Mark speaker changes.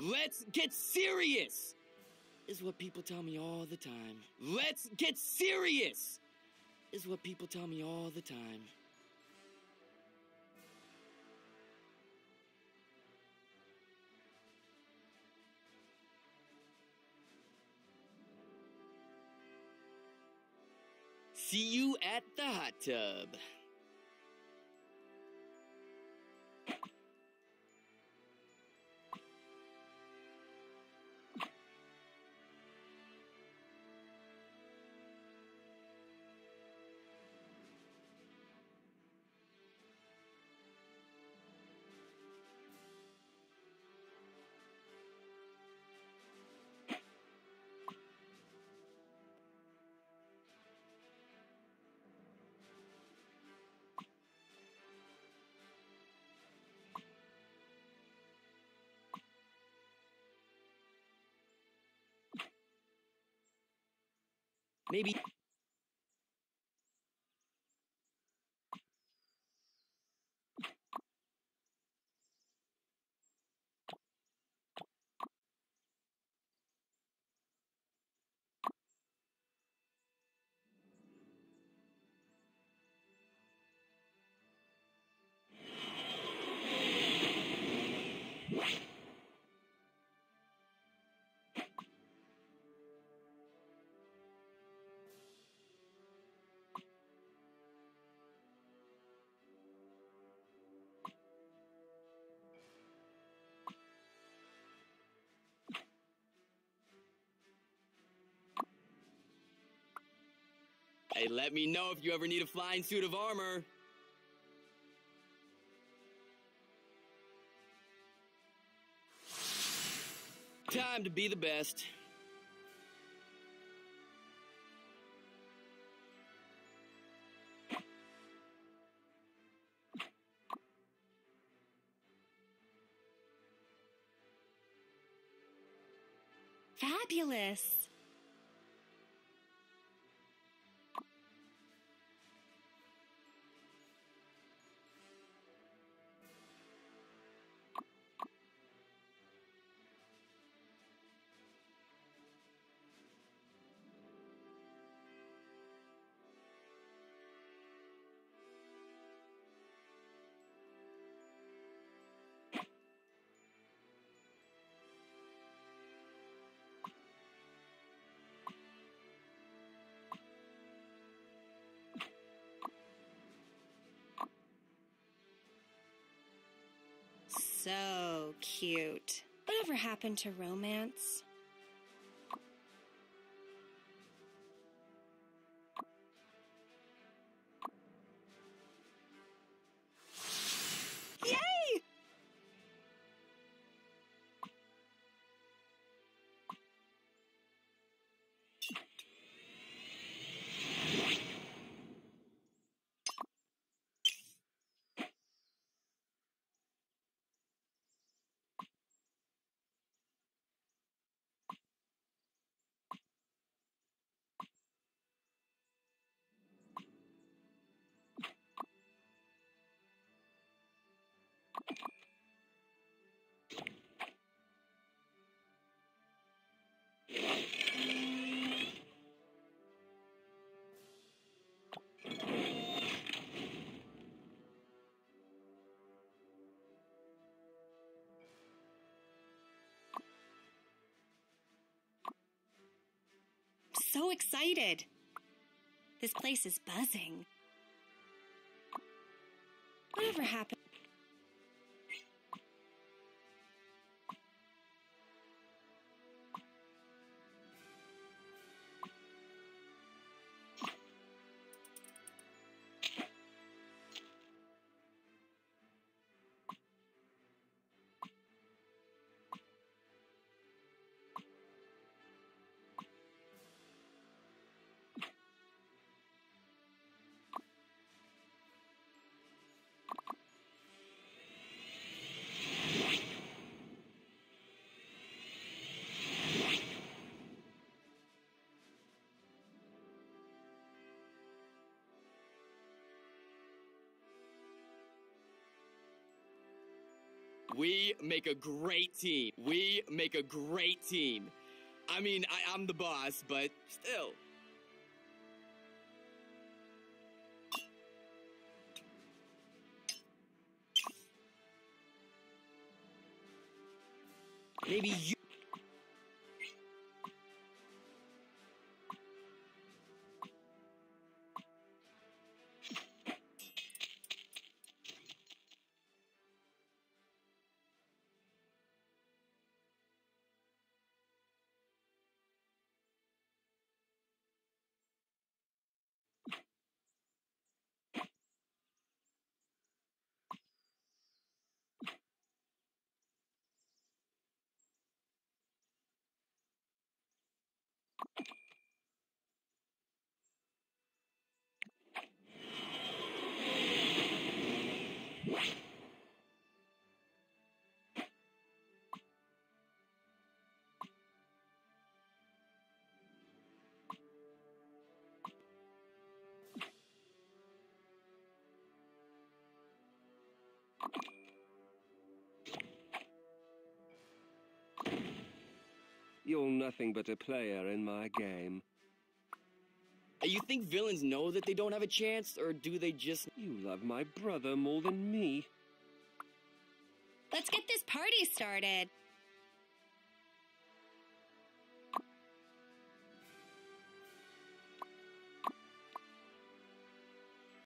Speaker 1: Let's get serious, is what people tell me all the time. Let's get serious, is what people tell me all the time. See you at the hot tub. Maybe. Hey, let me know if you ever need a flying suit of armor. Time to be the best.
Speaker 2: Fabulous. So cute. Whatever happened to romance? Yay! So excited. This place is buzzing. Whatever happened?
Speaker 1: We make a great team. We make a great team. I mean, I'm the boss, but still. Maybe you...
Speaker 3: You're nothing but a player in my game.
Speaker 1: You think villains know that they don't have a chance, or do they just...
Speaker 3: You love my brother more than me.
Speaker 2: Let's get this party started.